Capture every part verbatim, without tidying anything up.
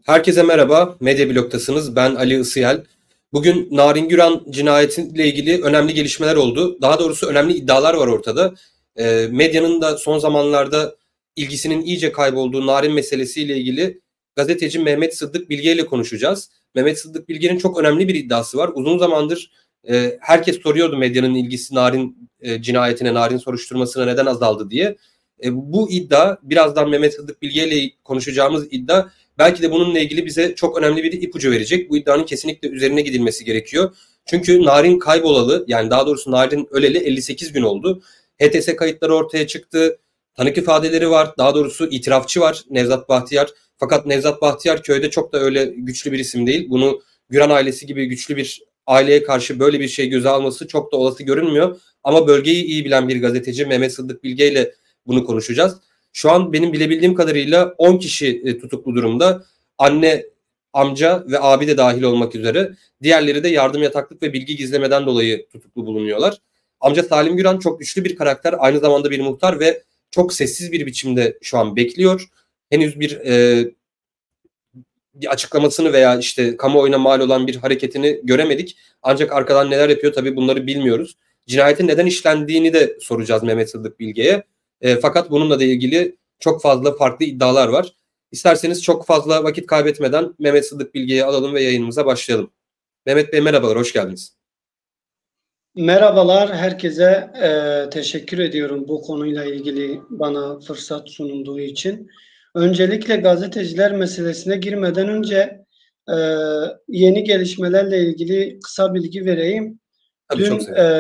Herkese merhaba, Medya Blog'tasınız. Ben Ali Isıyel. Bugün Narin Güran cinayetiyle ilgili önemli gelişmeler oldu. Daha doğrusu önemli iddialar var ortada. E, medyanın da son zamanlarda ilgisinin iyice kaybolduğu Narin meselesiyle ilgili gazeteci Mehmet Sıddık Bilge ile konuşacağız. Mehmet Sıddık Bilge'nin çok önemli bir iddiası var. Uzun zamandır e, herkes soruyordu medyanın ilgisi Narin e, cinayetine, Narin soruşturmasına neden azaldı diye. E, bu iddia, birazdan Mehmet Sıddık Bilge ile konuşacağımız iddia, belki de bununla ilgili bize çok önemli bir ipucu verecek. Bu iddianın kesinlikle üzerine gidilmesi gerekiyor. Çünkü Narin kaybolalı, yani daha doğrusu Narin öleli elli sekiz gün oldu. H T S kayıtları ortaya çıktı. Tanık ifadeleri var. Daha doğrusu itirafçı var, Nevzat Bahtiyar. Fakat Nevzat Bahtiyar köyde çok da öyle güçlü bir isim değil. Bunu Güran ailesi gibi güçlü bir aileye karşı böyle bir şey göze alması çok da olası görünmüyor. Ama bölgeyi iyi bilen bir gazeteci Mehmet Sıddık Bilge ile bunu konuşacağız. Şu an benim bilebildiğim kadarıyla on kişi tutuklu durumda. Anne, amca ve abi de dahil olmak üzere. Diğerleri de yardım, yataklık ve bilgi gizlemeden dolayı tutuklu bulunuyorlar. Amca Salim Güran çok güçlü bir karakter. Aynı zamanda bir muhtar ve çok sessiz bir biçimde şu an bekliyor. Henüz bir, e, bir açıklamasını veya işte kamuoyuna mal olan bir hareketini göremedik. Ancak arkadan neler yapıyor tabii bunları bilmiyoruz. Cinayetin neden işlendiğini de soracağız Mehmet Sıddık Bilge'ye. E, fakat bununla da ilgili çok fazla farklı iddialar var. İsterseniz çok fazla vakit kaybetmeden Mehmet Sıddık Bilge'yi alalım ve yayınımıza başlayalım. Mehmet Bey merhabalar, hoş geldiniz. Merhabalar, herkese e, teşekkür ediyorum bu konuyla ilgili bana fırsat sunulduğu için. Öncelikle gazeteciler meselesine girmeden önce e, yeni gelişmelerle ilgili kısa bilgi vereyim. Tabii, Dün e,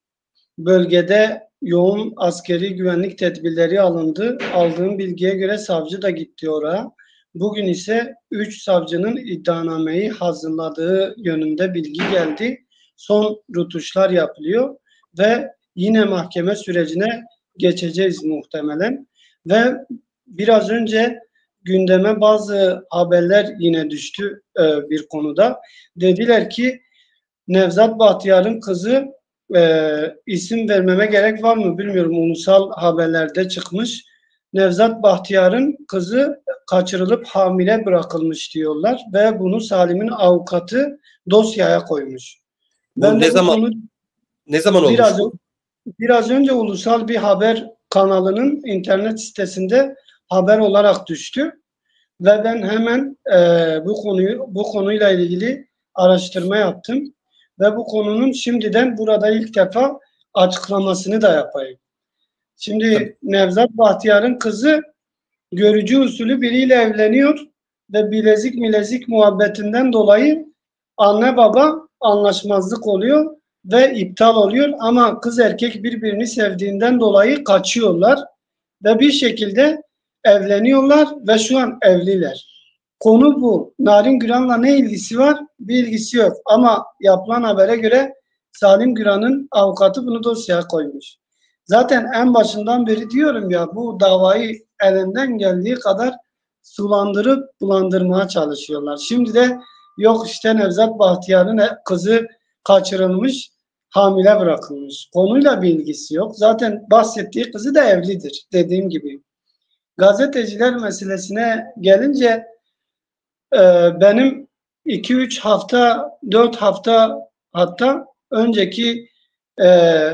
bölgede yoğun askeri güvenlik tedbirleri alındı. Aldığım bilgiye göre savcı da gitti oraya. Bugün ise üç savcının iddianameyi hazırladığı yönünde bilgi geldi. Son rutuşlar yapılıyor ve yine mahkeme sürecine geçeceğiz muhtemelen. Ve biraz önce gündeme bazı haberler yine düştü e, bir konuda. Dediler ki Nevzat Bahtiyar'ın kızı, e, isim vermeme gerek var mı bilmiyorum, ulusal haberlerde çıkmış. Nevzat Bahtiyar'ın kızı kaçırılıp hamile bırakılmış diyorlar ve bunu Salim'in avukatı dosyaya koymuş. Bu Ben ne de bu zaman konu ne zaman olmuş biraz bu? biraz önce ulusal bir haber kanalının internet sitesinde haber olarak düştü ve ben hemen e, bu konuyu bu konuyla ilgili araştırma yaptım ve bu konunun şimdiden burada ilk defa açıklamasını da yapayım. Şimdi Tabii. Nevzat Bahtiyar'ın kızı görücü usulü biriyle evleniyor ve bilezik milezik muhabbetinden dolayı anne baba anlaşmazlık oluyor ve iptal oluyor, ama kız erkek birbirini sevdiğinden dolayı kaçıyorlar ve bir şekilde evleniyorlar ve şu an evliler. Konu bu. Narin Güran'la ne ilgisi var? Bir ilgisi yok. Ama yapılan habere göre Salim Güran'ın avukatı bunu dosyaya koymuş. Zaten en başından beri diyorum ya, bu davayı elinden geldiği kadar sulandırıp bulandırmaya çalışıyorlar. Şimdi de yok işte Nevzat Bahtiyar'ın kızı kaçırılmış, hamile bırakılmış. Konuyla bir ilgisi yok. Zaten bahsettiği kızı da evlidir dediğim gibi. Gazeteciler meselesine gelince e, benim iki üç hafta, dört hafta hatta önceki e,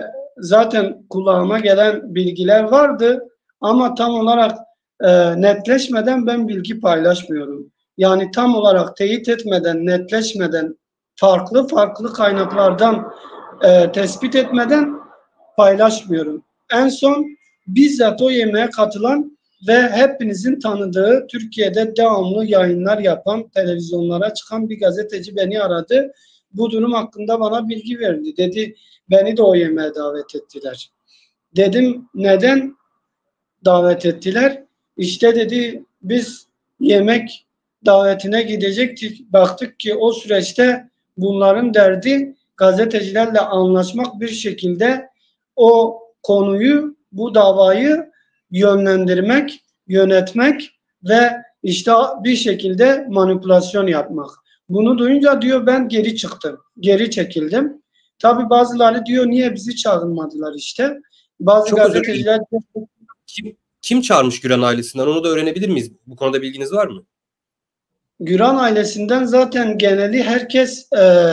zaten kulağıma gelen bilgiler vardı ama tam olarak e, netleşmeden ben bilgi paylaşmıyorum. Yani tam olarak teyit etmeden, netleşmeden, farklı farklı kaynaklardan e, tespit etmeden paylaşmıyorum. En son bizzat o yemeğe katılan ve hepinizin tanıdığı, Türkiye'de devamlı yayınlar yapan, televizyonlara çıkan bir gazeteci beni aradı. Bu durum hakkında bana bilgi verdi. Dedi beni de o yemeğe davet ettiler. Dedim neden davet ettiler? İşte dedi biz yemek davetine gidecektik. Baktık ki o süreçte bunların derdi gazetecilerle anlaşmak, bir şekilde o konuyu, bu davayı yönlendirmek, yönetmek ve işte bir şekilde manipülasyon yapmak. Bunu duyunca diyor ben geri çıktım, geri çekildim. Tabii bazıları diyor niye bizi çağırmadılar işte. Bazı Çok gazeteciler kim, kim çağırmış Güran ailesinden, onu da öğrenebilir miyiz? Bu konuda bilginiz var mı? Güran ailesinden zaten geneli herkes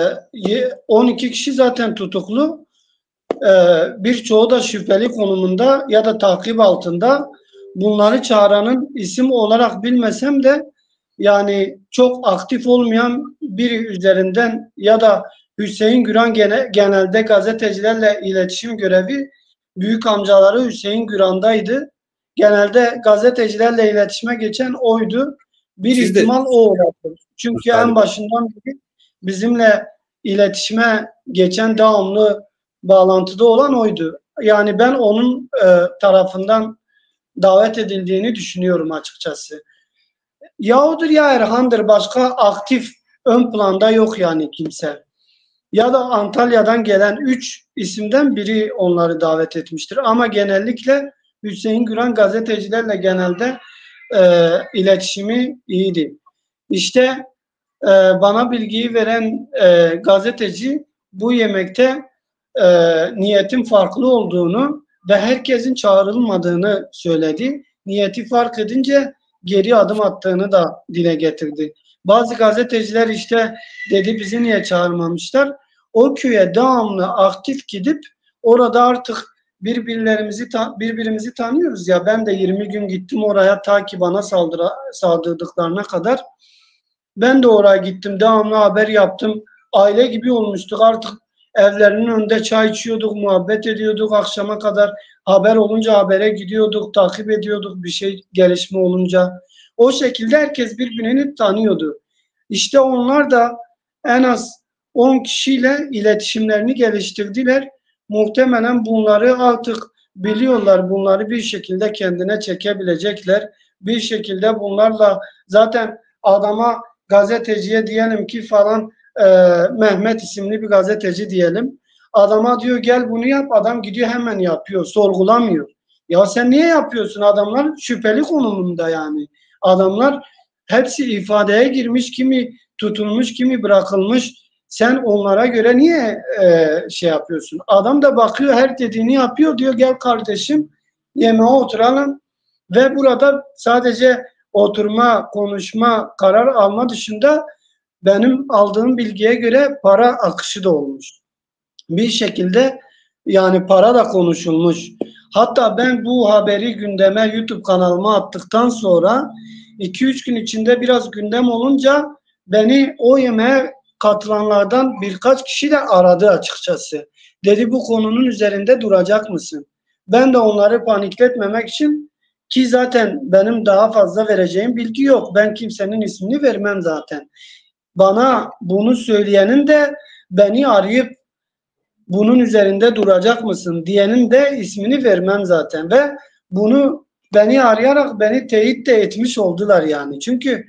e, on iki kişi zaten tutuklu. E, birçoğu da şüpheli konumunda ya da takip altında. Bunları çağıranın isim olarak bilmesem de yani çok aktif olmayan biri üzerinden ya da Hüseyin Güran gene, genelde gazetecilerle iletişim görevi büyük amcaları Hüseyin Güran'daydı. Genelde gazetecilerle iletişime geçen oydu. Bir Siz de ihtimal o olabilir. Çünkü en galiba. başından beri bizimle iletişime geçen devamlı bağlantıda olan oydu. Yani ben onun e, tarafından davet edildiğini düşünüyorum açıkçası. Yahudur ya Erhan'dır, başka aktif ön planda yok yani kimse. Ya da Antalya'dan gelen üç isimden biri onları davet etmiştir. Ama genellikle Hüseyin Güran gazetecilerle genelde e, iletişimi iyiydi. İşte e, bana bilgiyi veren e, gazeteci bu yemekte e, niyetin farklı olduğunu ve herkesin çağrılmadığını söyledi. Niyeti fark edince geri adım attığını da dile getirdi. Bazı gazeteciler işte dedi bizi niye çağırmamışlar? O köye devamlı aktif gidip orada artık birbirlerimizi birbirimizi tanıyoruz ya, ben de yirmi gün gittim oraya ta ki bana saldıra, saldırdıklarına kadar. Ben de oraya gittim, devamlı haber yaptım. Aile gibi olmuştuk artık, evlerinin önünde çay içiyorduk, muhabbet ediyorduk akşama kadar. Haber olunca habere gidiyorduk, takip ediyorduk bir şey gelişme olunca. O şekilde herkes birbirini tanıyordu. İşte onlar da en az on kişiyle iletişimlerini geliştirdiler. Muhtemelen bunları artık biliyorlar, bunları bir şekilde kendine çekebilecekler. Bir şekilde bunlarla zaten adama, gazeteciye diyelim ki falan e, Mehmet isimli bir gazeteci diyelim. Adama diyor gel bunu yap, adam gidiyor hemen yapıyor, sorgulamıyor. Ya sen niye yapıyorsun? Adamlar şüpheli konumunda yani. Adamlar hepsi ifadeye girmiş, kimi tutulmuş, kimi bırakılmış. Sen onlara göre niye e, şey yapıyorsun? Adam da bakıyor, her dediğini yapıyor, diyor gel kardeşim yemeğe oturalım. Ve burada sadece oturma, konuşma, karar alma dışında benim aldığım bilgiye göre para akışı da olmuş. Bir şekilde yani para da konuşulmuş. Hatta ben bu haberi gündeme YouTube kanalıma attıktan sonra iki üç gün içinde biraz gündem olunca beni o yemeğe katılanlardan birkaç kişi de aradı açıkçası. Dedi bu konunun üzerinde duracak mısın? Ben de onları panikletmemek için, ki zaten benim daha fazla vereceğim bilgi yok. Ben kimsenin ismini vermem zaten. Bana bunu söyleyenin de beni arayıp bunun üzerinde duracak mısın diyenin de ismini vermem zaten. Ve bunu beni arayarak beni teyit de etmiş oldular yani. Çünkü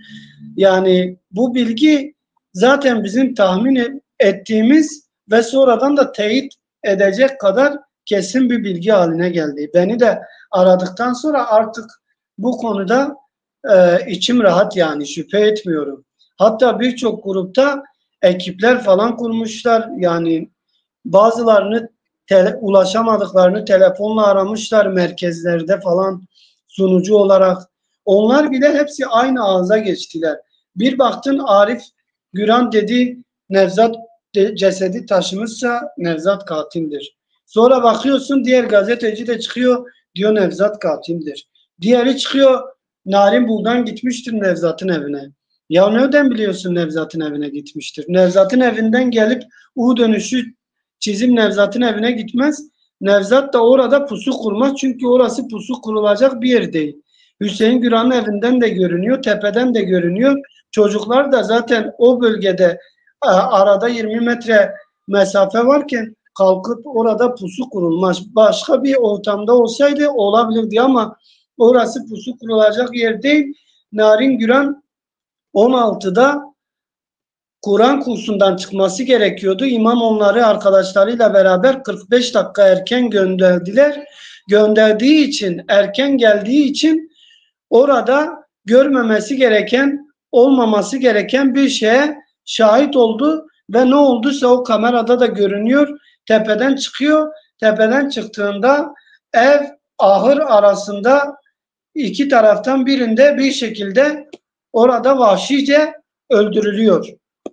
yani bu bilgi zaten bizim tahmin ettiğimiz ve sonradan da teyit edecek kadar kesin bir bilgi haline geldi. Beni de aradıktan sonra artık bu konuda e, içim rahat yani, şüphe etmiyorum. Hatta birçok grupta ekipler falan kurmuşlar. Yani bazılarını tele, ulaşamadıklarını telefonla aramışlar merkezlerde falan sunucu olarak. Onlar bile hepsi aynı ağza geçtiler. Bir baktın Arif Güran dedi Nevzat de, cesedi taşımışsa Nevzat katildir. Sonra bakıyorsun diğer gazeteci de çıkıyor diyor Nevzat katildir. Diğeri çıkıyor Narin Buldan gitmiştir Nevzat'ın evine. Ya nereden biliyorsun Nevzat'ın evine gitmiştir? Nevzat'ın evinden gelip U dönüşü çizim Nevzat'ın evine gitmez. Nevzat da orada pusu kurmaz. Çünkü orası pusu kurulacak bir yer değil. Hüseyin Güran'ın evinden de görünüyor. Tepeden de görünüyor. Çocuklar da zaten o bölgede arada yirmi metre mesafe varken kalkıp orada pusu kurulmaz. Başka bir ortamda olsaydı olabilirdi ama orası pusu kurulacak yer değil. Narin Güran on altıda Kur'an kursundan çıkması gerekiyordu. İmam onları arkadaşlarıyla beraber kırk beş dakika erken gönderdiler. Gönderdiği için, erken geldiği için orada görmemesi gereken, olmaması gereken bir şeye şahit oldu ve ne olduysa o kamerada da görünüyor. Tepeden çıkıyor. Tepeden çıktığında ev, ahır arasında iki taraftan birinde bir şekilde orada vahşice öldürülüyor.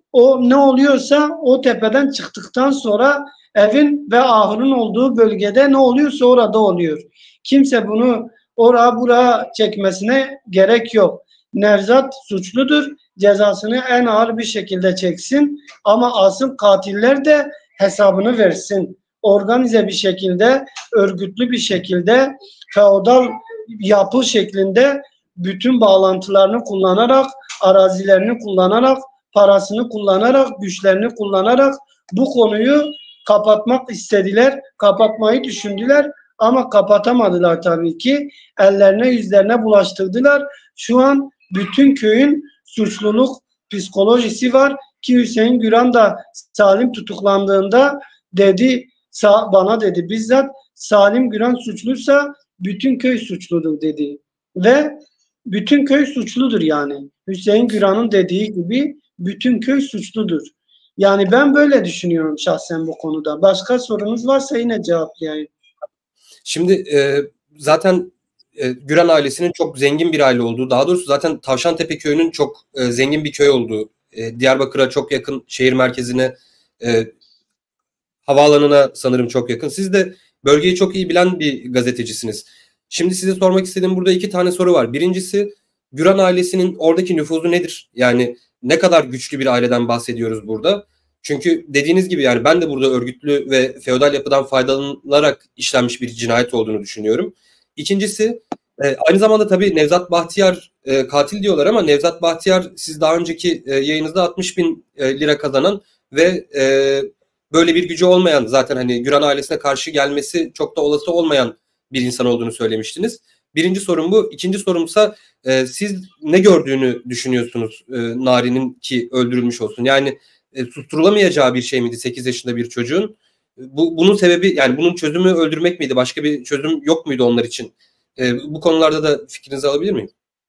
O ne oluyorsa o tepeden çıktıktan sonra evin ve ahırın olduğu bölgede ne oluyorsa orada oluyor. Kimse bunu oraya buraya çekmesine gerek yok. Nevzat suçludur. Cezasını en ağır bir şekilde çeksin. Ama asıl katiller de hesabını versin. Organize bir şekilde, örgütlü bir şekilde, feodal yapı şeklinde bütün bağlantılarını kullanarak, arazilerini kullanarak, parasını kullanarak, güçlerini kullanarak bu konuyu kapatmak istediler. Kapatmayı düşündüler ama kapatamadılar tabii ki. Ellerine yüzlerine bulaştırdılar. Şu an bütün köyün suçluluk psikolojisi var ki Hüseyin Güran da Salim tutuklandığında dedi, bana dedi bizzat, Salim Güran suçluysa bütün köy suçludur dedi. Ve bütün köy suçludur yani. Hüseyin Güran'ın dediği gibi bütün köy suçludur. Yani ben böyle düşünüyorum şahsen bu konuda. Başka sorunuz varsa yine cevaplayayım. Şimdi e, zaten e, Güran ailesinin çok zengin bir aile olduğu, daha doğrusu zaten Tavşantepe köyünün çok e, zengin bir köy olduğu, e, Diyarbakır'a çok yakın, şehir merkezine, e, havaalanına sanırım çok yakın. Siz de bölgeyi çok iyi bilen bir gazetecisiniz. Şimdi size sormak istediğim burada iki tane soru var. Birincisi, Güran ailesinin oradaki nüfuzu nedir? Yani ne kadar güçlü bir aileden bahsediyoruz burada? Çünkü dediğiniz gibi yani ben de burada örgütlü ve feodal yapıdan faydalanarak işlenmiş bir cinayet olduğunu düşünüyorum. İkincisi, e, aynı zamanda tabii Nevzat Bahtiyar e, katil diyorlar ama Nevzat Bahtiyar, siz daha önceki e, yayınınızda altmış bin e, lira kazanan ve e, böyle bir gücü olmayan, zaten hani Güran ailesine karşı gelmesi çok da olası olmayan bir insan olduğunu söylemiştiniz. Birinci sorum bu. İkinci sorumsa e, siz ne gördüğünü düşünüyorsunuz e, Nari'nin ki öldürülmüş olsun? Yani e, susturulamayacağı bir şey miydi sekiz yaşında bir çocuğun? Bu, bunun sebebi, yani bunun çözümü öldürmek miydi? Başka bir çözüm yok muydu onlar için? E, bu konularda da fikrinizi alabilir miyim?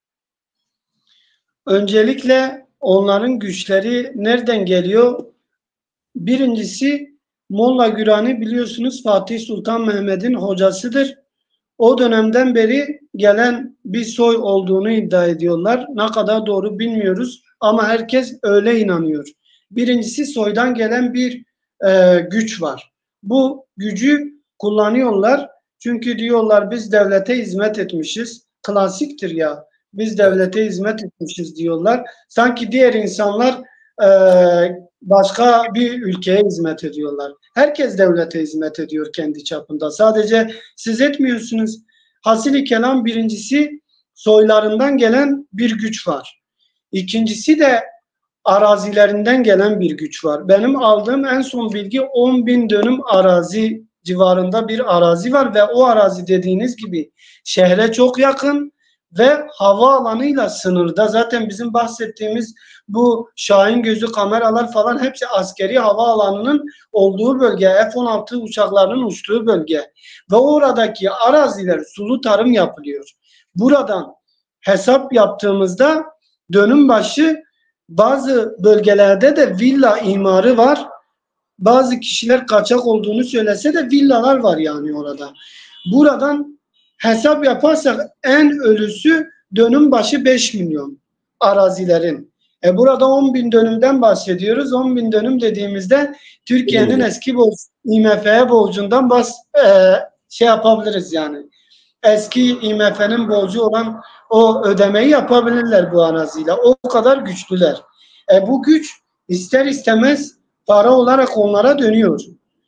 Öncelikle onların güçleri nereden geliyor? Birincisi, Molla Gürani biliyorsunuz Fatih Sultan Mehmet'in hocasıdır. O dönemden beri gelen bir soy olduğunu iddia ediyorlar. Ne kadar doğru bilmiyoruz ama herkes öyle inanıyor. Birincisi, soydan gelen bir e, güç var. Bu gücü kullanıyorlar. Çünkü diyorlar biz devlete hizmet etmişiz. Klasiktir ya. Biz devlete hizmet etmişiz diyorlar. Sanki diğer insanlar e, başka bir ülkeye hizmet ediyorlar. Herkes devlete hizmet ediyor kendi çapında. Sadece siz etmiyorsunuz. Hasili kelam, birincisi soylarından gelen bir güç var. İkincisi de arazilerinden gelen bir güç var. Benim aldığım en son bilgi on bin dönüm arazi civarında bir arazi var ve o arazi dediğiniz gibi şehre çok yakın ve havaalanıyla sınırda. Zaten bizim bahsettiğimiz bu Şahin gözü kameralar falan hepsi askeri havaalanının olduğu bölge, F on altı uçaklarının uçtuğu bölge. Ve oradaki araziler sulu tarım yapılıyor. Buradan hesap yaptığımızda dönüm başı bazı bölgelerde de villa imarı var. Bazı kişiler kaçak olduğunu söylese de villalar var yani orada. Buradan hesap yaparsak en ölüsü dönüm başı beş milyon arazilerin. E burada on bin dönümden bahsediyoruz. on bin dönüm dediğimizde Türkiye'nin eski borç, I M F'ye borcundan bas, e, şey yapabiliriz yani. Eski I M F'nin borcu olan o ödemeyi yapabilirler bu araziyle. O kadar güçlüler. E bu güç ister istemez para olarak onlara dönüyor.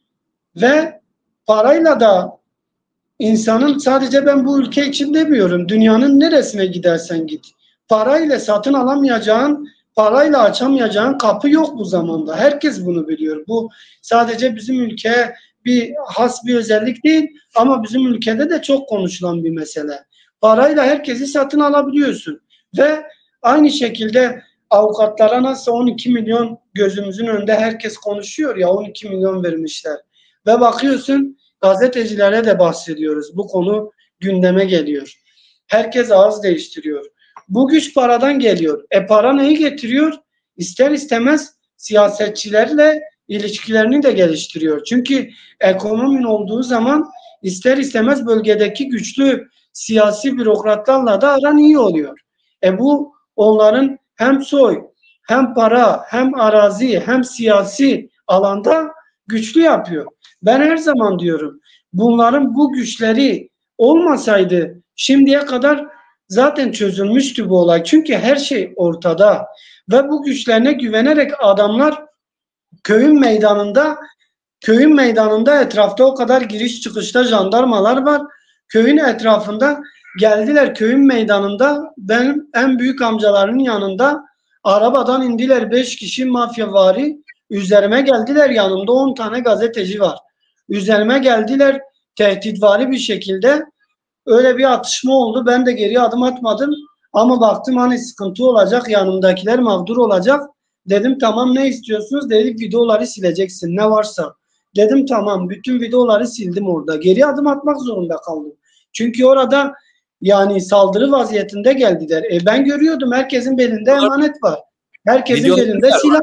Ve parayla da İnsanın, sadece ben bu ülke için demiyorum, dünyanın neresine gidersen git, parayla satın alamayacağın, parayla açamayacağın kapı yok bu zamanda. Herkes bunu biliyor. Bu sadece bizim ülkeye bir has bir özellik değil ama bizim ülkede de çok konuşulan bir mesele. Parayla herkesi satın alabiliyorsun. Ve aynı şekilde avukatlara nasıl on iki milyon gözümüzün önünde herkes konuşuyor ya, on iki milyon vermişler. Ve bakıyorsun gazetecilere de bahsediyoruz. Bu konu gündeme geliyor. Herkes ağız değiştiriyor. Bu güç paradan geliyor. E para neyi getiriyor? İster istemez siyasetçilerle ilişkilerini de geliştiriyor. Çünkü ekonominin olduğu zaman ister istemez bölgedeki güçlü siyasi bürokratlarla da aran iyi oluyor. E bu onların hem soy hem para, hem arazi, hem siyasi alanda güçlü yapıyor. Ben her zaman diyorum, bunların bu güçleri olmasaydı şimdiye kadar zaten çözülmüştü bu olay. Çünkü her şey ortada ve bu güçlerine güvenerek adamlar köyün meydanında köyün meydanında etrafta o kadar giriş çıkışta jandarmalar var. Köyün etrafında geldiler, köyün meydanında benim en büyük amcalarının yanında arabadan indiler beş kişi mafyavari. Üzerime geldiler, yanımda on tane gazeteci var. Üzerime geldiler tehditvari bir şekilde. Öyle bir atışma oldu. Ben de geri adım atmadım. Ama baktım hani sıkıntı olacak, yanımdakiler mağdur olacak. Dedim tamam, ne istiyorsunuz? Dedik videoları sileceksin ne varsa. Dedim tamam, bütün videoları sildim orada. Geri adım atmak zorunda kaldım. Çünkü orada yani saldırı vaziyetinde geldiler. E ben görüyordum, herkesin belinde emanet var. Herkesin Video belinde silah.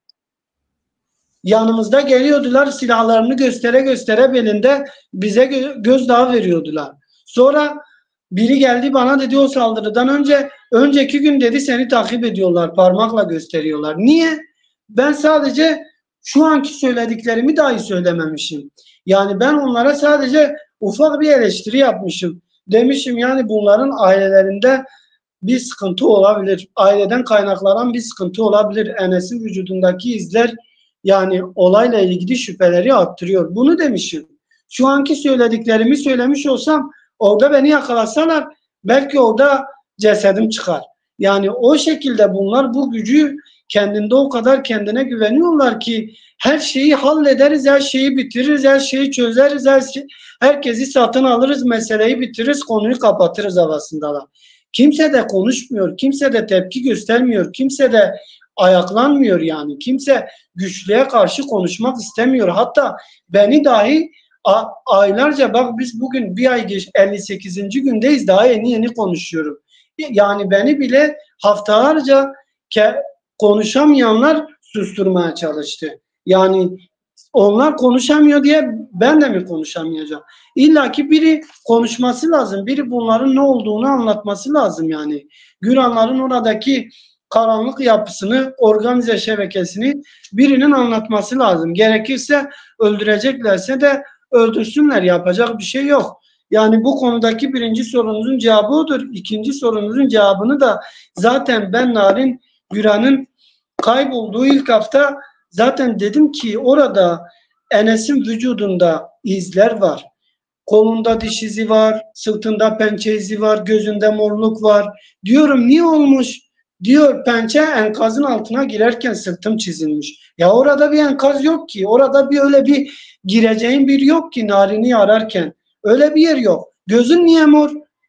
Yanımızda geliyordular, silahlarını göstere göstere belinde bize gö gözdağı veriyordular. Sonra biri geldi bana dedi, o saldırıdan önce önceki gün dedi seni takip ediyorlar, parmakla gösteriyorlar. Niye? Ben sadece şu anki söylediklerimi dahi söylememişim. Yani ben onlara sadece ufak bir eleştiri yapmışım. Demişim yani bunların ailelerinde bir sıkıntı olabilir. Aileden kaynaklanan bir sıkıntı olabilir. Enes'in vücudundaki izler yani olayla ilgili şüpheleri arttırıyor. Bunu demişim. Şu anki söylediklerimi söylemiş olsam orada beni yakalasalar belki orada cesedim çıkar. Yani o şekilde bunlar bu gücü kendinde o kadar kendine güveniyorlar ki her şeyi hallederiz, her şeyi bitiririz, her şeyi çözeriz, her şey, herkesi satın alırız, meseleyi bitiririz, konuyu kapatırız havasındalar. Kimse de konuşmuyor, kimse de tepki göstermiyor, kimse de ayaklanmıyor yani. Kimse güçlüğe karşı konuşmak istemiyor. Hatta beni dahi aylarca, bak biz bugün bir ay geç elli sekizinci gündeyiz, daha yeni yeni konuşuyorum. Yani beni bile haftalarca konuşamayanlar susturmaya çalıştı. Yani onlar konuşamıyor diye ben de mi konuşamayacağım? İlla ki biri konuşması lazım. Biri bunların ne olduğunu anlatması lazım yani. Güranların oradaki karanlık yapısını, organize şebekesini birinin anlatması lazım. Gerekirse öldüreceklerse de öldürsünler. Yapacak bir şey yok. Yani bu konudaki birinci sorunuzun cevabı odur. İkinci sorunuzun cevabını da zaten ben Narin Güran'ın kaybolduğu ilk hafta zaten dedim ki orada Enes'in vücudunda izler var. Kolunda diş izi var, sırtında pençe izi var, gözünde morluk var. Diyorum niye olmuş? Diyor pençe enkazın altına girerken sırtım çizilmiş. Ya orada bir enkaz yok ki. Orada bir öyle bir gireceğin bir yok ki Narin'i ararken. Öyle bir yer yok. Gözün niye mor?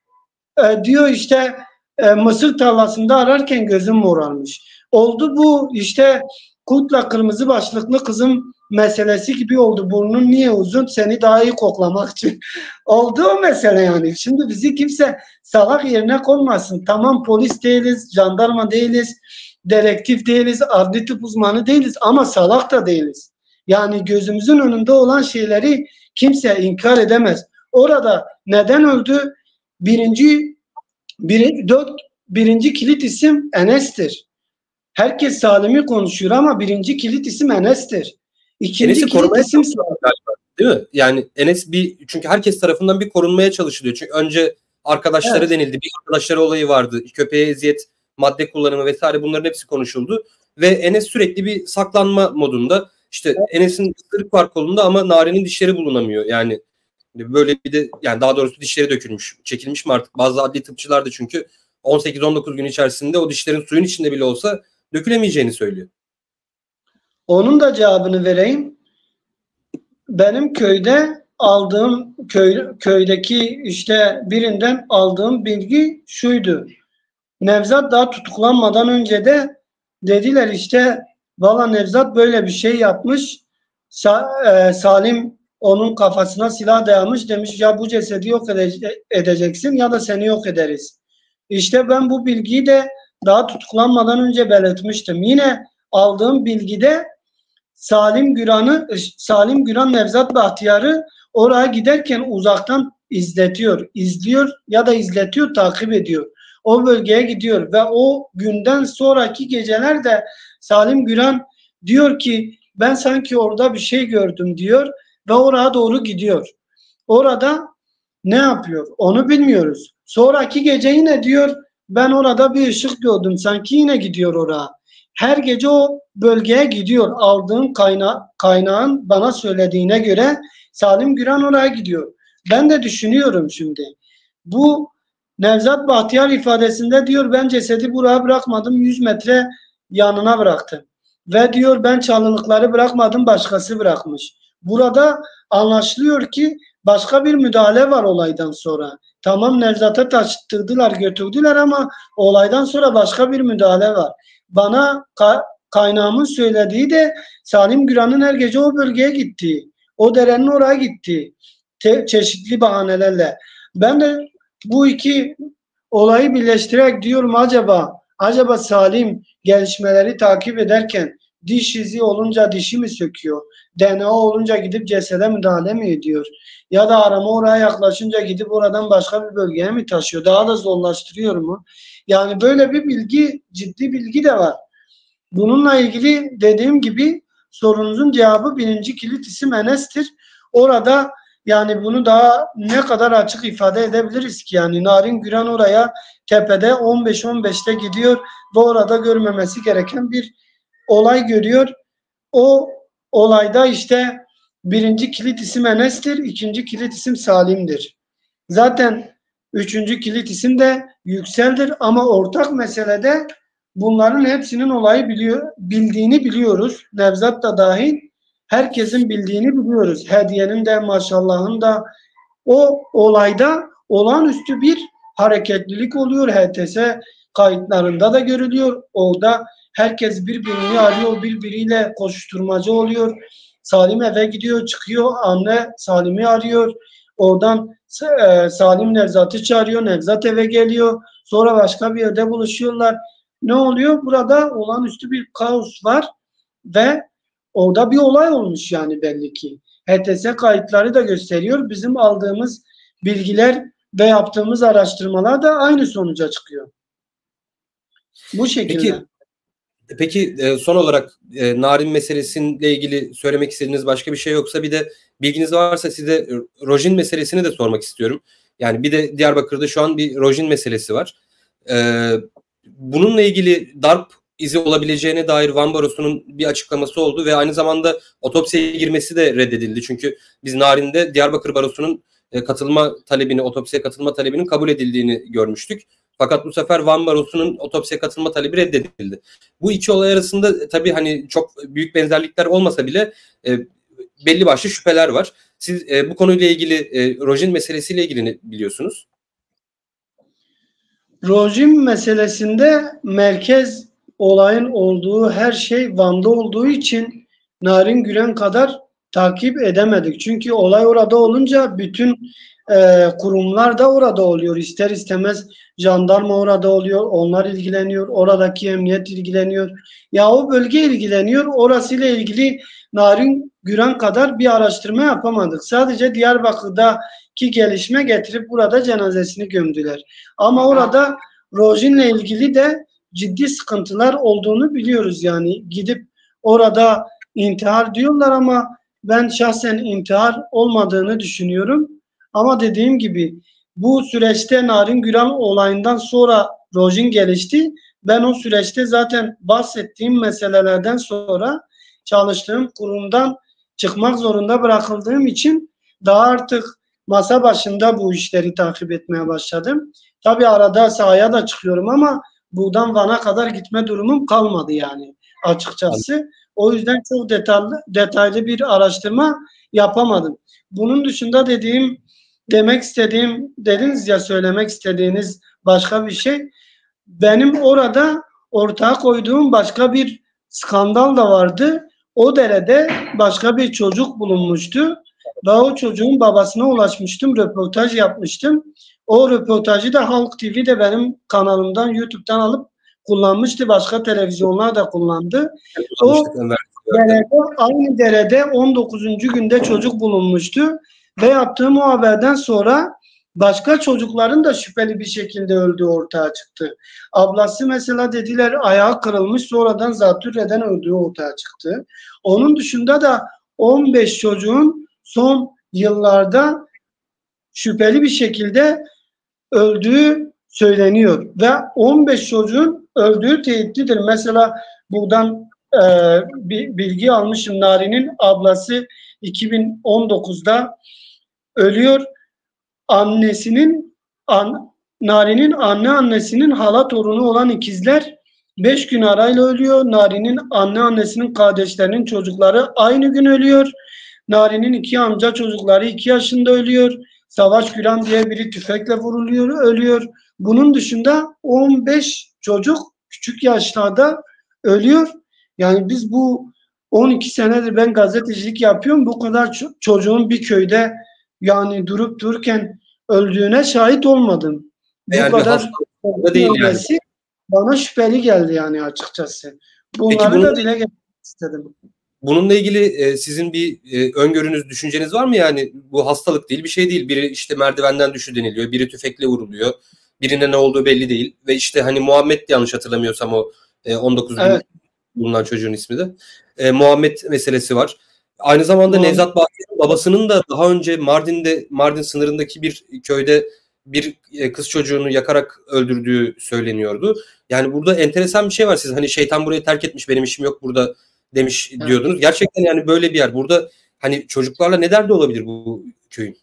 E, diyor işte e, mısır tarlasında ararken gözüm morarmış. Oldu bu işte kurtla kırmızı başlıklı kızım meselesi gibi oldu. Burnun niye uzun? Seni daha iyi koklamak için. Oldu o mesele yani. Şimdi bizi kimse salak yerine koymasın. Tamam polis değiliz, jandarma değiliz, dedektif değiliz, adli tıp uzmanı değiliz ama salak da değiliz. Yani gözümüzün önünde olan şeyleri kimse inkar edemez. Orada neden öldü? Birinci, bir, dört, birinci kilit isim Enes'tir. Herkes Salim'i konuşuyor ama birinci kilit isim Enes'tir. İkinci Enes'i kilit isim galiba, değil mi? Yani Enes bir, çünkü herkes tarafından bir korunmaya çalışılıyor. Çünkü önce arkadaşları evet. denildi. Bir arkadaşları olayı vardı. Köpeğe eziyet, madde kullanımı vesaire, bunların hepsi konuşuldu. Ve Enes sürekli bir saklanma modunda. İşte evet. Enes'in ısırık var kolunda ama Narin'in dişleri bulunamıyor. Yani böyle bir de, yani daha doğrusu dişleri dökülmüş. Çekilmiş mi artık? Bazı adli tıpçılar da çünkü on sekiz on dokuz gün içerisinde o dişlerin suyun içinde bile olsa dökülemeyeceğini söylüyor. Onun da cevabını vereyim. Benim köyde aldığım köy, köydeki işte birinden aldığım bilgi şuydu. Nevzat daha tutuklanmadan önce de dediler işte valla Nevzat böyle bir şey yapmış. Sa, e, Salim onun kafasına silah dayamış, demiş ya bu cesedi yok edeceksin ya da seni yok ederiz. İşte ben bu bilgiyi de daha tutuklanmadan önce belirtmiştim. Yine aldığım bilgide Salim Güran'ı Salim Güran Nevzat Bahtiyar'ı oraya giderken uzaktan izletiyor, izliyor ya da izletiyor, takip ediyor. o bölgeye gidiyor ve o günden sonraki gecelerde Salim Güran diyor ki ben sanki orada bir şey gördüm diyor ve oraya doğru gidiyor. Orada ne yapıyor? Onu bilmiyoruz. Sonraki gece yine diyor ben orada bir ışık gördüm. Sanki yine gidiyor oraya. Her gece o bölgeye gidiyor. Aldığım kayna kaynağın bana söylediğine göre Salim Güran oraya gidiyor. Ben de düşünüyorum şimdi. Bu Nevzat Bahtiyar ifadesinde diyor ben cesedi buraya bırakmadım. yüz metre yanına bıraktım. Ve diyor ben çalınıkları bırakmadım başkası bırakmış. Burada anlaşılıyor ki başka bir müdahale var olaydan sonra. Tamam Nevzat'a taşıttırdılar götürdüler ama olaydan sonra başka bir müdahale var. Bana ka kaynağımın söylediği de Salim Güran'ın her gece o bölgeye gittiği, o derenin oraya gittiği çeşitli bahanelerle. Ben de bu iki olayı birleştirerek diyorum acaba acaba Salim gelişmeleri takip ederken diş izi olunca dişi mi söküyor? D N A olunca gidip cesede müdahale mi ediyor? Ya da arama oraya yaklaşınca gidip oradan başka bir bölgeye mi taşıyor? Daha da zorlaştırıyor mu? Yani böyle bir bilgi, ciddi bilgi de var. Bununla ilgili dediğim gibi sorunuzun cevabı birinci kilit isim Enes'tir. Orada yani bunu daha ne kadar açık ifade edebiliriz ki? Yani Narin Güran oraya tepede on beş on beşte gidiyor ve orada görmemesi gereken bir olay görüyor. O olayda işte birinci kilit isim Enes'tir, ikinci kilit isim Salim'dir. Zaten üçüncü kilit isim de Yüksel'dir ama ortak meselede bunların hepsinin olayı biliyor, bildiğini biliyoruz. Nevzat da dahil herkesin bildiğini biliyoruz. Hediye'nin de maşallahın da o olayda olağanüstü bir hareketlilik oluyor. H T S kayıtlarında da görülüyor. Orada herkes birbirini arıyor, birbiriyle koşuşturmacı oluyor. Salim eve gidiyor, çıkıyor. Anne Salim'i arıyor. Oradan e, Salim Nevzat'ı çağırıyor. Nevzat eve geliyor. Sonra başka bir yerde buluşuyorlar. Ne oluyor? Burada olağanüstü bir kaos var ve orada bir olay olmuş yani belli ki. H T S kayıtları da gösteriyor. Bizim aldığımız bilgiler ve yaptığımız araştırmalar da aynı sonuca çıkıyor. Bu şekilde. Peki, peki son olarak e, Narin meselesiyle ilgili söylemek istediğiniz başka bir şey yoksa bir de bilginiz varsa size Rojin meselesini de sormak istiyorum. Yani bir de Diyarbakır'da şu an bir Rojin meselesi var. Ee, bununla ilgili darp izi olabileceğine dair Van Barosu'nun bir açıklaması oldu ve aynı zamanda otopsiye girmesi de reddedildi. Çünkü biz Narin'de Diyarbakır Barosu'nun e, katılma talebini, otopsiye katılma talebinin kabul edildiğini görmüştük. Fakat bu sefer Van Barosu'nun otopsiye katılma talebi reddedildi. Bu iki olay arasında tabii hani çok büyük benzerlikler olmasa bile e, belli başlı şüpheler var. Siz e, bu konuyla ilgili e, Rojin meselesiyle ilgili ne biliyorsunuz? Rojin meselesinde merkez olayın olduğu her şey Van'da olduğu için Narin Güran kadar takip edemedik. Çünkü olay orada olunca bütün e, kurumlar da orada oluyor. İster istemez jandarma orada oluyor. Onlar ilgileniyor. Oradaki emniyet ilgileniyor. Ya o bölge ilgileniyor. Orasıyla ilgili Narin Güran kadar bir araştırma yapamadık. Sadece Diyarbakır'daki gelişme getirip burada cenazesini gömdüler. Ama orada Rojin'le ilgili de ciddi sıkıntılar olduğunu biliyoruz yani. Gidip orada intihar diyorlar ama ben şahsen intihar olmadığını düşünüyorum. Ama dediğim gibi bu süreçte Narin Güran olayından sonra Rojin gelişti. Ben o süreçte zaten bahsettiğim meselelerden sonra çalıştığım kurumdan çıkmak zorunda bırakıldığım için daha artık masa başında bu işleri takip etmeye başladım. Tabii arada sahaya da çıkıyorum ama buradan Van'a kadar gitme durumum kalmadı yani açıkçası. O yüzden çok detaylı, detaylı bir araştırma yapamadım. Bunun dışında dediğim, demek istediğim, dediniz ya söylemek istediğiniz başka bir şey. Benim orada ortaya koyduğum başka bir skandal da vardı. O derede başka bir çocuk bulunmuştu. Ve o çocuğun babasına ulaşmıştım, röportaj yapmıştım. O röportajı da Halk T V'de benim kanalımdan, YouTube'dan alıp kullanmıştı. Başka televizyonlar da kullandı. O derede, aynı derede on dokuzuncu günde çocuk bulunmuştu. Ve yaptığım o haberden sonra Başka çocukların da şüpheli bir şekilde öldüğü ortaya çıktı. Ablası mesela dediler ayağı kırılmış, sonradan zatürreden öldüğü ortaya çıktı. Onun dışında da on beş çocuğun son yıllarda şüpheli bir şekilde öldüğü söyleniyor. Ve on beş çocuğun öldüğü teyitlidir. Mesela buradan e, bir bilgi almışım. Nari'nin ablası iki bin on dokuzda ölüyor. Annesinin an, Nari'nin anne annesinin hala torunu olan ikizler beş gün arayla ölüyor. Nari'nin anne annesinin kardeşlerinin çocukları aynı gün ölüyor. Nari'nin iki amca çocukları iki yaşında ölüyor. Savaş Güran diye biri tüfekle vuruluyor, ölüyor. Bunun dışında on beş çocuk küçük yaşlarda ölüyor. Yani biz bu on iki senedir ben gazetecilik yapıyorum. Bu kadar ço- çocuğun bir köyde yani durup dururken öldüğüne şahit olmadım. Bu Yani bir kadar hastalık değil yani. ölmesi bana şüpheli geldi yani açıkçası. Peki Bunları bunun da dile getirmek istedim. bununla ilgili e, sizin bir e, öngörünüz, düşünceniz var mı? Yani bu hastalık değil, bir şey değil. Biri işte merdivenden düştü deniliyor, biri tüfekle vuruluyor. Birine ne olduğu belli değil. Ve işte hani Muhammed, yanlış hatırlamıyorsam o e, on dokuz gün Evet. bulunan çocuğun ismi de. E, Muhammed meselesi var. Aynı zamanda Muhammed- Nevzat Bahtiyar'ın babasının da daha önce Mardin'de, Mardin sınırındaki bir köyde bir e, kız çocuğunu yakarak öldürdüğü söyleniyordu. Yani burada enteresan bir şey var. Siz hani şeytan burayı terk etmiş, benim işim yok burada demiş Evet. diyordunuz. Gerçekten yani böyle bir yer. Burada hani çocuklarla ne derdi olabilir bu köyün?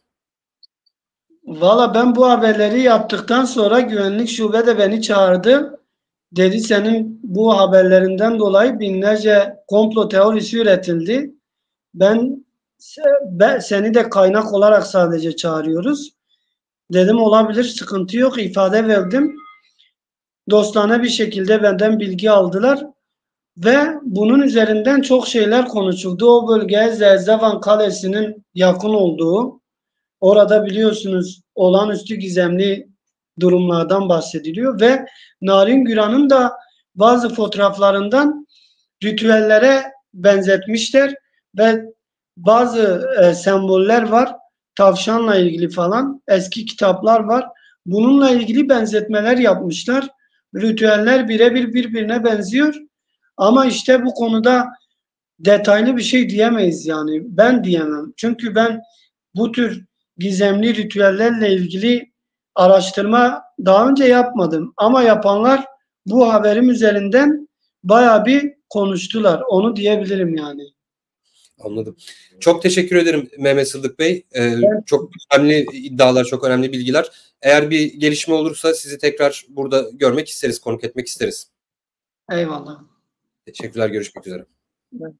Valla ben bu haberleri yaptıktan sonra güvenlik şube de beni çağırdı. Dedi senin bu haberlerinden dolayı binlerce komplo teorisi üretildi. Ben, ben seni de kaynak olarak sadece çağırıyoruz. Dedim olabilir, sıkıntı yok, ifade verdim. Dostane bir şekilde benden bilgi aldılar ve bunun üzerinden çok şeyler konuşuldu. O bölgeye Zerzevan Kalesi'nin yakın olduğu, orada biliyorsunuz olağanüstü gizemli durumlardan bahsediliyor ve Narin Güran'ın da bazı fotoğraflarından ritüellere benzetmişler ve bazı e, semboller var. Tavşanla ilgili falan eski kitaplar var. Bununla ilgili benzetmeler yapmışlar. Ritüeller birebir birbirine benziyor. Ama işte bu konuda detaylı bir şey diyemeyiz yani. Ben diyemem. Çünkü ben bu tür gizemli ritüellerle ilgili araştırma daha önce yapmadım. Ama yapanlar bu haberim üzerinden bayağı bir konuştular. Onu diyebilirim yani. Anladım. Çok teşekkür ederim Mehmet Sıddık Bey. Ee, Ben, çok önemli iddialar, çok önemli bilgiler. Eğer bir gelişme olursa sizi tekrar burada görmek isteriz, konuk etmek isteriz. eyvallah. Teşekkürler, görüşmek üzere. Ben.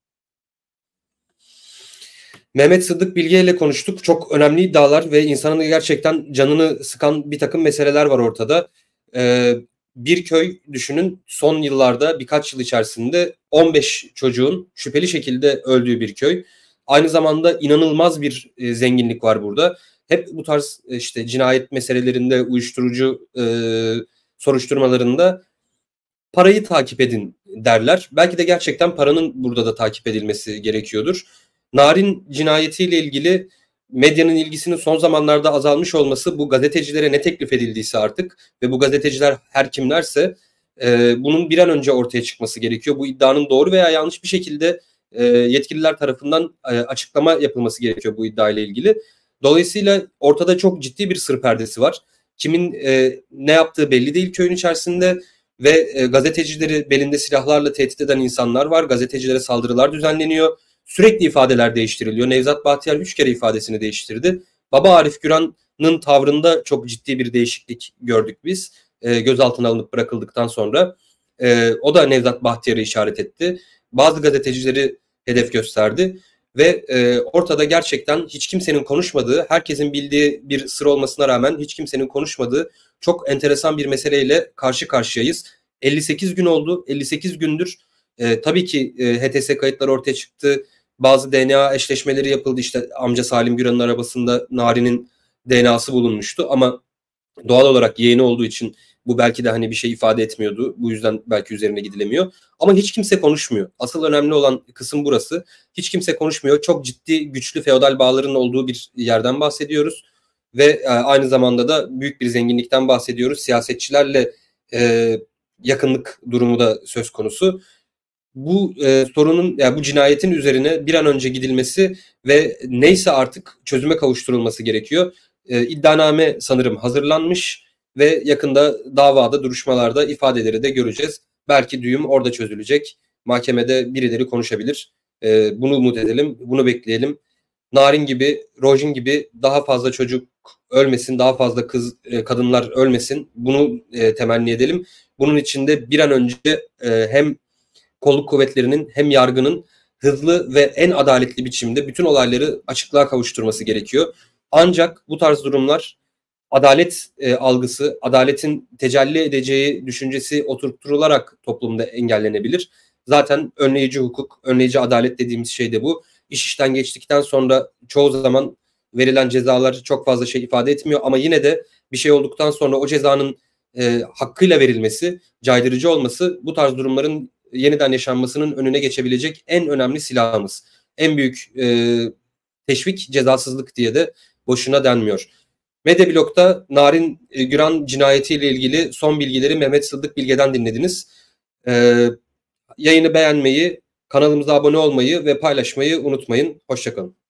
Mehmet Sıddık Bilge ile konuştuk. Çok önemli iddialar ve insanın gerçekten canını sıkan bir takım meseleler var ortada. Ee, bir köy düşünün, son yıllarda birkaç yıl içerisinde on beş çocuğun şüpheli şekilde öldüğü bir köy. Aynı zamanda inanılmaz bir e, zenginlik var burada. Hep bu tarz e, işte cinayet meselelerinde, uyuşturucu e, soruşturmalarında parayı takip edin derler. Belki de gerçekten paranın burada da takip edilmesi gerekiyordur. Narin cinayetiyle ilgili medyanın ilgisinin son zamanlarda azalmış olması, bu gazetecilere ne teklif edildiyse artık ve bu gazeteciler her kimlerse e, bunun bir an önce ortaya çıkması gerekiyor. Bu iddianın doğru veya yanlış bir şekilde e, yetkililer tarafından e, açıklama yapılması gerekiyor bu iddiayla ilgili. Dolayısıyla ortada çok ciddi bir sır perdesi var. Kimin e, ne yaptığı belli değil köyün içerisinde ve e, gazetecileri belinde silahlarla tehdit eden insanlar var. Gazetecilere saldırılar düzenleniyor. Sürekli ifadeler değiştiriliyor. Nevzat Bahtiyar üç kere ifadesini değiştirdi. Baba Arif Güran'ın tavrında çok ciddi bir değişiklik gördük biz. E, gözaltına alınıp bırakıldıktan sonra. E, o da Nevzat Bahtiyar'ı işaret etti. Bazı gazetecileri hedef gösterdi. Ve e, ortada gerçekten hiç kimsenin konuşmadığı, herkesin bildiği bir sır olmasına rağmen hiç kimsenin konuşmadığı çok enteresan bir meseleyle karşı karşıyayız. elli sekiz gün oldu. elli sekiz gündür e, tabii ki e, H T S kayıtları ortaya çıktı. Bazı D N A eşleşmeleri yapıldı. İşte amca Salim Güran'ın arabasında Nari'nin D N A'sı bulunmuştu. Ama doğal olarak yeğeni olduğu için bu belki de hani bir şey ifade etmiyordu. Bu yüzden belki üzerine gidilemiyor. Ama hiç kimse konuşmuyor. Asıl önemli olan kısım burası. Hiç kimse konuşmuyor. Çok ciddi, güçlü feodal bağların olduğu bir yerden bahsediyoruz. ve e, aynı zamanda da büyük bir zenginlikten bahsediyoruz. Siyasetçilerle e, yakınlık durumu da söz konusu. Bu e, sorunun, yani bu cinayetin üzerine bir an önce gidilmesi ve neyse artık çözüme kavuşturulması gerekiyor. E, iddianame sanırım hazırlanmış ve yakında davada, duruşmalarda ifadeleri de göreceğiz. Belki düğüm orada çözülecek. Mahkemede birileri konuşabilir. E, bunu umut edelim, bunu bekleyelim. Narin gibi, Rojin gibi daha fazla çocuk ölmesin, daha fazla kız, e, kadınlar ölmesin. Bunu e, temenni edelim. Bunun için de bir an önce e, hem kolluk kuvvetlerinin hem yargının hızlı ve en adaletli biçimde bütün olayları açıklığa kavuşturması gerekiyor. Ancak bu tarz durumlar adalet e, algısı, adaletin tecelli edeceği düşüncesi oturtturularak toplumda engellenebilir. Zaten önleyici hukuk, önleyici adalet dediğimiz şey de bu. İş işten geçtikten sonra çoğu zaman verilen cezalar çok fazla şey ifade etmiyor ama yine de bir şey olduktan sonra o cezanın e, hakkıyla verilmesi, caydırıcı olması bu tarz durumların yeniden yaşanmasının önüne geçebilecek en önemli silahımız. En büyük e, teşvik cezasızlık diye de boşuna denmiyor. Medyablog'da Narin Güran cinayetiyle ilgili son bilgileri Mehmet Sıddık Bilge'den dinlediniz. Ee, yayını beğenmeyi, kanalımıza abone olmayı ve paylaşmayı unutmayın. Hoşça kalın.